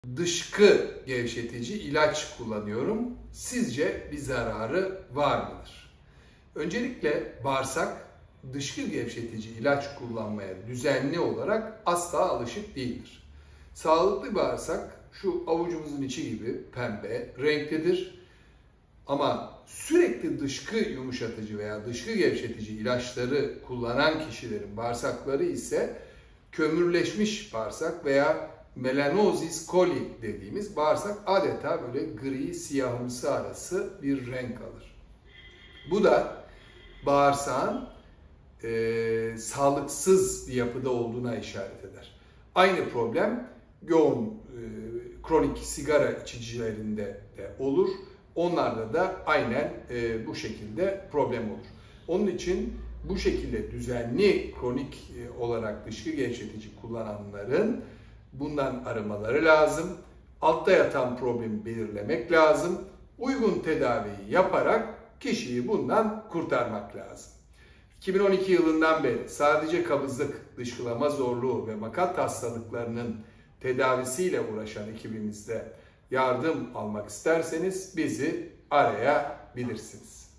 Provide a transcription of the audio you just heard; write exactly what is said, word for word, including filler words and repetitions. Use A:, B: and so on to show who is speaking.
A: dışkı gevşetici ilaç kullanıyorum. Sizce bir zararı var mıdır? Öncelikle bağırsak dışkı gevşetici ilaç kullanmaya düzenli olarak asla alışık değildir. Sağlıklı bağırsak şu avucumuzun içi gibi pembe, renklidir. Ama sürekli dışkı yumuşatıcı veya dışkı gevşetici ilaçları kullanan kişilerin bağırsakları ise kömürleşmiş bağırsak veya melanozis coli dediğimiz bağırsak adeta böyle gri siyahımsı arası bir renk alır. Bu da bağırsağın e, sağlıksız bir yapıda olduğuna işaret eder. Aynı problem yoğun e, kronik sigara içicilerinde de olur. Onlarda da aynen e, bu şekilde problem olur. Onun için bu şekilde düzenli kronik e, olarak dışkı gevşetici kullananların bundan arınmaları lazım. Altta yatan problemi belirlemek lazım. Uygun tedaviyi yaparak kişiyi bundan kurtarmak lazım. iki bin on iki yılından beri sadece kabızlık, dışkılama zorluğu ve makat hastalıklarının tedavisiyle uğraşan ekibimizde yardım almak isterseniz bizi arayabilirsiniz.